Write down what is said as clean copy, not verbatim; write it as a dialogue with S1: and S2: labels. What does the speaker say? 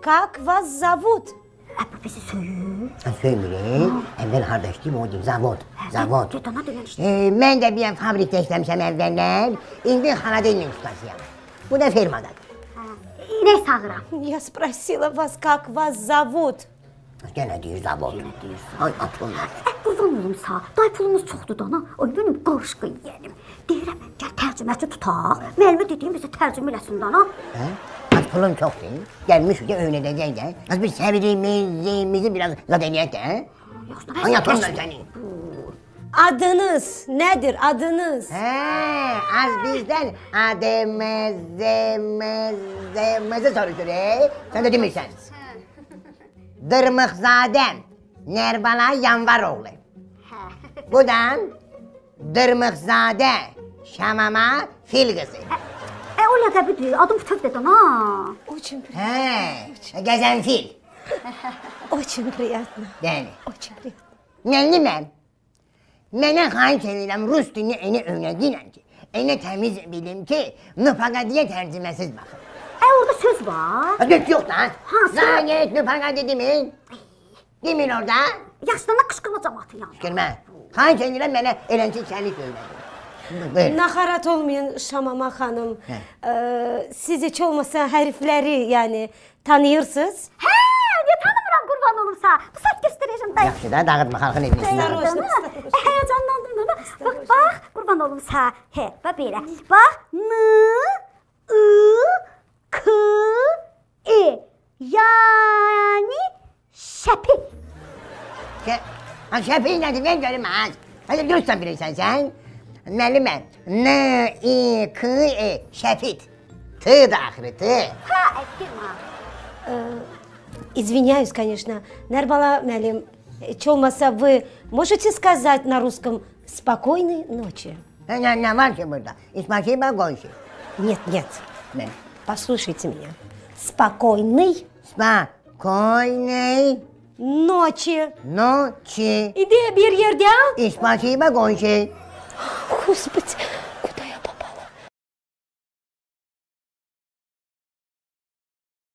S1: как вас зовут?
S2: Bu bizi söyür.
S3: Söymürük. Əvvəl harda işləyib, o deyim, zavod. Zavod.
S2: Dana demək işte.
S3: Mən də bir fabrikdə işləmişəm əvvəllər. İndi xaladelnik ustasıyam. Bu da fermadadır.
S2: İnek sağıram.
S1: Я спросила вас, как вас зовут.
S3: Gənə deyir zavod. Ay atılmaz.
S2: Qurban olumsa, day pulumuz çoxdur dana. Ay benim qarışqa yiyəlim. Deyirəm, gəl tərcüməçi tutaq. Müəllimə dediyim bizi tərcümə eləsin dana.
S3: Az pulum çoxdur. Gəlmişik də öyrədəcək də. Az bir səbrimizi biraz zad eləyək də. Ay atılmaz səni.
S1: Adınız nedir, adınız?
S3: Az bizdən adımızı soruşur. Sən də demirsən. Dırmıqzadəm Nərbala Yanvaroğlu. Bu da Dırmıqzadə Şamama Fil qızı.
S2: O ləqəbidir, adım Fütövdə dana.
S1: Очень приятно.
S3: Gəzənfil.
S1: Очень приятно.
S3: Yəni.
S1: Очень приятно.
S3: Müəlliməm, mənə xahiş edirəm Rus dilini elə öyrədinəm ki, elə təmiz bilim ki, nüfaqadiyə tərcüməsiz baxın.
S2: Orada söz var.
S3: Dök yox lan.
S2: Hansı?
S3: Zayet nüfaqadi demir. Demir orada.
S2: Yaşlarına qışqırma cəmatı yanında.
S3: Qışqırma. Xahiş edirəm mənə eləncə şərik öyrədin. Buyur.
S1: Nakarat olmayın Şamama Hanım. Siz hiç olmasa hərfləri yəni tanıyırsınız?
S2: Niyə tanımıram qurban olursa? Bu saat göstərəcəm day.
S3: Yaxşı da dağıtma xalqın evini.
S2: Həyecanlandım da. Bax, qurban olursa. Bax belə. Bax, N, I, K, E. Yəni şəpi.
S3: Şəfi nədir? Mən görüm az. Hadi göstər bilirsən sən. Müəlliməm. N, I, K, E. Şəfit. T da axırı, T.
S1: Извиняюсь, конечно. Нербала Мелим, hiç olmasa вы можете сказать на русском «спокойной ночи»?
S3: Nə var ki burada? İsmakiba qonşu.
S1: Нет, нет.
S3: Nə?
S1: Послушайте меня. Спокойной
S3: Spokojnej
S1: ночи.
S3: noci.
S1: İdi bir yerde.
S3: İsmakiba qonşu.
S1: Господи,